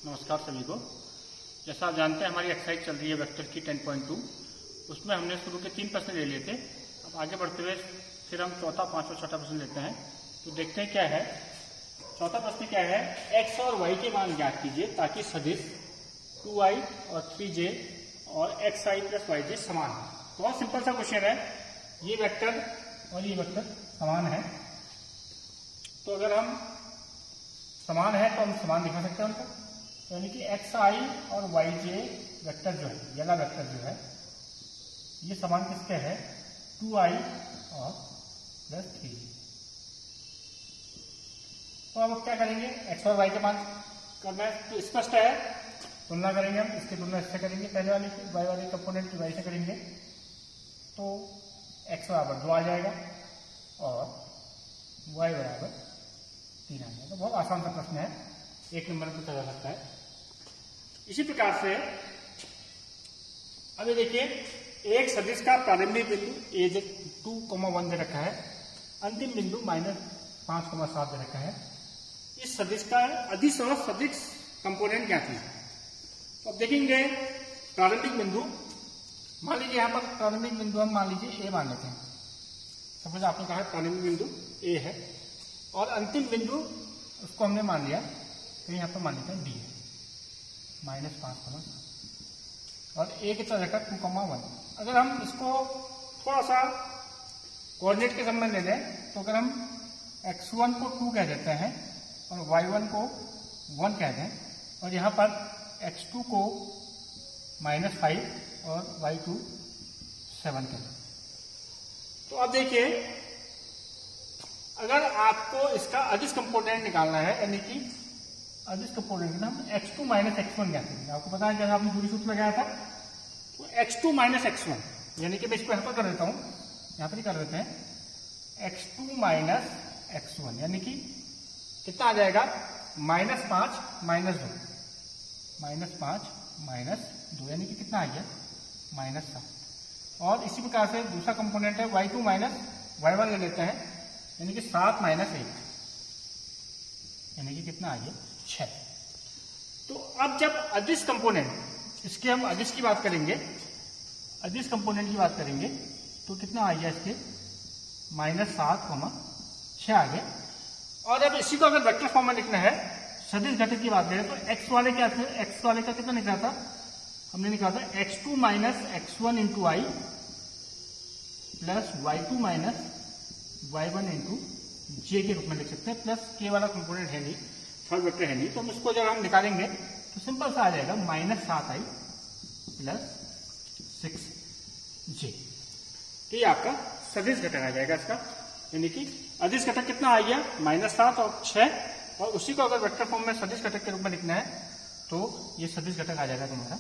नमस्कार सभी को। जैसा आप जानते हैं हमारी एक्सरसाइज चल रही है वेक्टर की 10.2। उसमें हमने शुरू के 3 प्रश्न ले लिए थे। अब आगे बढ़ते हुए फिर हम चौथा, पांचवा, छठा प्रश्न लेते हैं। तो देखते हैं क्या है। चौथा प्रश्न क्या है, x और y के मान ज्ञात कीजिए ताकि सदिश 2i और 3j और xi प्लस yj समान है। बहुत सिंपल सा क्वेश्चन है। ये वेक्टर और ये वेक्टर समान है, तो अगर हम समान है तो हम समान दिखा सकते हैं उनको। यानी कि xi और yj वेक्टर जो है, ये वाला वेक्टर जो है, ये समान किसके है, 2i और प्लस 3j। तो अब क्या करेंगे, x और y के मान करना है तो स्पष्ट है। तुलना करेंगे हम, इसकी तुलना इससे करेंगे, पहले वाली y वाले कंपोनेंट की y से करेंगे तो x बराबर 2 आ जाएगा और y बराबर 3 आ जाएगा। बहुत आसान सा प्रश्न है, 1 नंबर में पूछा जा सकता है। इसी प्रकार से अभी देखिए, एक सदिश का प्रारंभिक बिंदु a 2,1 दे रखा है, अंतिम बिंदु -5,7 दे रखा है। इस सदिश का अदिश और सदिश कंपोनेंट क्या थे। तो अब देखेंगे प्रारंभिक बिंदु, मान लीजिए यहाँ पर प्रारंभिक बिंदु हम मान लीजिए a मान लेते हैं। समझ आपने कहा प्रारंभिक बिंदु a है और अंतिम बिंदु उसको हमने मान लिया, तो यहाँ पर मान लेते हैं d है, -5,7 और a की तरह रखा 2,1। अगर हम इसको थोड़ा सा कोऑर्डिनेट के संबंध ले लें तो अगर हम x1 को 2 कह देते हैं और y1 को 1 कह दें और यहाँ पर x2 को -5 और y2 7 कह दें, तो अब देखिए, अगर आपको इसका अदिश कंपोनेंट निकालना है, यानी कि अदिश कंपोनेंट हम x2 - x1 ज्ञात करेंगे। आपको पता है जब आपने दूरी सूत्र लगाया था तो x2 - x1, यानी कि मैं इसको यहाँ पर कर देता हूँ, यहाँ पर ही कर देते हैं, x2 - x1 यानी कि कितना आ जाएगा, -5 - 2 यानी कि कितना आ गया, -7। और इसी प्रकार से दूसरा कंपोनेंट है y2 - y1 ले लेते हैं, यानी कि 7 - 1 यानी कि कितना आ गया, 6। तो अब जब अदिश कंपोनेंट, इसके हम अदिश की बात करेंगे, अदिश कंपोनेंट की बात करेंगे तो कितना आ गया, इसके -7,6 आ गया। और अब इसी को अगर वेक्टर फॉर्म में लिखना है, सदिश घटक की बात करें तो x वाले क्या थे, x वाले का कितना निकला था, हमने निकाला था x2 - x1 × i plus y2 - y1 × j के रूप में लिख सकते हैं। प्लस k वाला कंपोनेंट है नहीं, थर्ड वेक्टर है नहीं, तो हम इसको जब हम निकालेंगे तो सिंपल सा आ जाएगा -7i प्लस 6j। तो ये आपका सदिश घटक आ जाएगा इसका, यानी कि अदिश घटक कितना आ गया, -7 और 6। और उसी को अगर वेक्टर फॉर्म में सदिश घटक के रूप में लिखना है तो ये सदिश घटक आ जाएगा तुम्हारा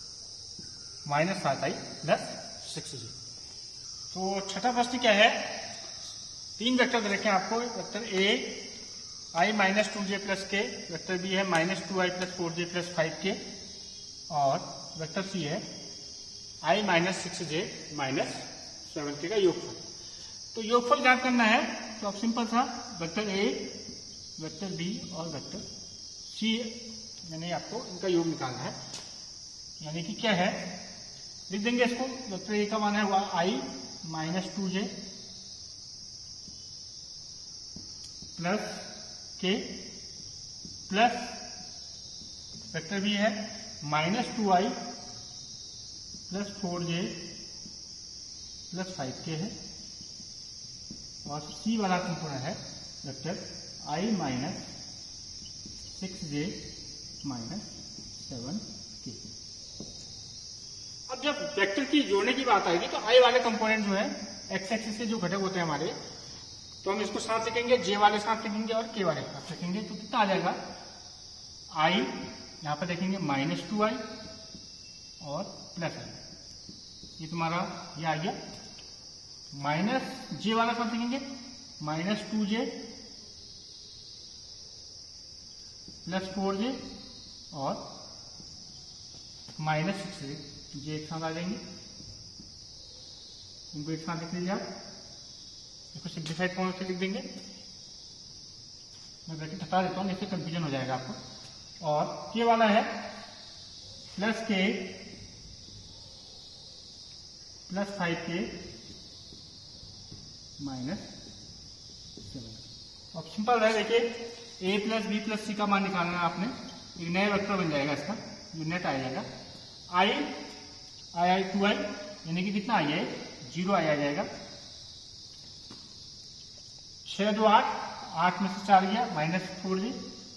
-7i प्लस 6j। तो छठा प्रश्न क्या है, 3 वेक्टर दे रखे हैं आपको, vector a i - 2j plus k, vector b है -2i plus 4j plus 5k और वेक्टर c है i - 6j - 7k का योगफल। तो योगफल ज्ञात करना है तो अब सिंपल सा वेक्टर a, वेक्टर b और वेक्टर c, यानी आपको इनका योग निकालना है। यानी कि क्या है, लिख देंगे इसको, वेक्टर a का मान है i - 2j plus k plus vector b है -2i plus 4j plus 5k है और c वाला कंपोनेंट है वेक्टर i - 6j - 7k। अब जब वेक्टर की जोड़ने की बात आएगी तो i वाले कंपोनेंट जो है, x एक्सिस के जो घटक होते हैं हमारे, तो हम इसको साथ लिखेंगे, j वाले साथ लिखेंगे और k वाले साथ लिखेंगे। तो कितना आ जाएगा, i यहाँ पर देखेंगे -2i और प्लस i, ये तुम्हारा ये आ गया, j वाला साथ लिखेंगे -2j प्लस 4j और -6j, j एक साथ आ जाएंगे, इनको एक साथ लिख लीजिए आप, इसको सिंप्लीफाइड फॉर्म से लिख देंगे। मैं ब्रैकेट हटा देता हूँ, इससे कंफ्यूजन हो जाएगा आपको। और के वाला है प्लस के प्लस 5k माइनस 7। अब सिंपल है, देखिए a plus B plus C का मान निकालना है आपने। एक नया वेक्टर बन जाएगा इसका, जो नेट आ जाएगा आई 2i, यानी कि कितना आई है 0 आ जाएगा। 6 2 8, 8 में से 4 गया माइनस 4j।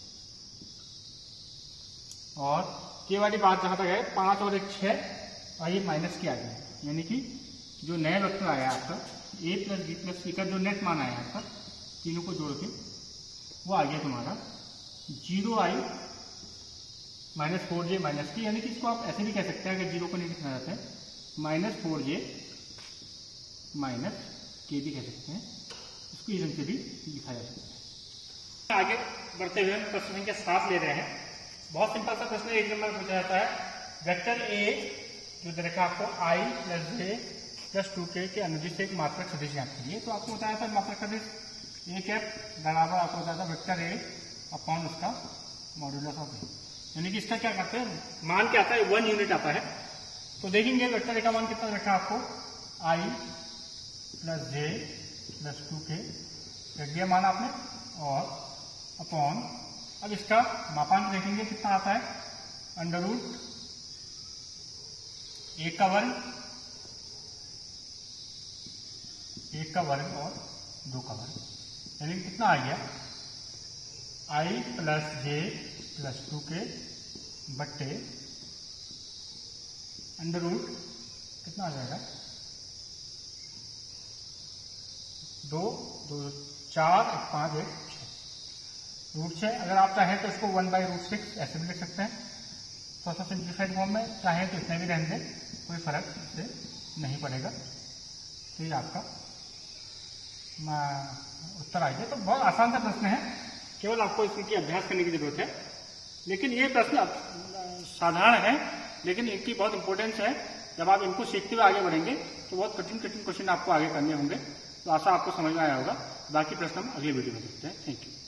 और के वाली बात जहां तक है 5 और 1 6, आइए माइनस के आ गया, यानी कि जो नया वेक्टर आया आपका a plus B plus C का जो नेट मान आया आपका तीनों को जोड़ के वो आ गया तुम्हारा 0i माइनस 4j माइनस के, यानी कि इसको आप ऐसे भी कह सकते हैं, अगर 0 को नहीं लिखना चाहते हैं माइनस 4j माइनस के भी कह सकते हैं, इसको इधर से भी लिखा जा सकता है। आगे बढ़ते हुए हम प्रश्न संख्या 7 ले रहे हैं। बहुत सिंपल सा प्रश्न 1 नंबर पूछा जाता है, वेक्टर a जो दे रखा आपको i plus j plus 2k के अनुदिश एक मात्रक सदिश ज्ञात कीजिए। तो आपको बताया था मात्रक सदिश a कैप बराबर आपको बताया था वेक्टर a अपॉन उसका मॉड्यूलस ऑफ a, यानी कि इसका क्या करते हैं मान क्या आता है 1 यूनिट आता है। तो देखेंगे वेक्टर a का मान कितना रखा आपको i plus j plus 2k रख दिया मान आपने, और अपॉन अब इसका मापांक देखेंगे कितना आता है अंडर रूट 1 का वर्ग 1 का वर्ग और 2 का वर्ग, यानी कितना आ गया i plus j plus 2k बट्टे अंडर रूट कितना आ जाएगा 2 2 4 1 5 1 6 रूट 6। अगर आप चाहें तो इसको 1/√6 ऐसे भी लिख सकते हैं, थोड़ा सा सिंप्लीफाइड फॉर्म में, चाहें तो इसमें भी रहने दें, कोई फर्क इससे नहीं पड़ेगा। तो ये आपका उत्तर आ गया। तो बहुत आसान सा प्रश्न है, केवल आपको इसकी अभ्यास करने की जरूरत है। लेकिन ये प्रश्न साधारण है, लेकिन इनकी बहुत इंपॉर्टेंस है। जब आप इनको सीखते हुए आगे बढ़ेंगे तो बहुत कठिन कठिन क्वेश्चन आपको आगे करने होंगे। तो आशा आपको समझ में आया होगा। बाकी प्रश्न हम अगले वीडियो में देखते हैं। Thank you.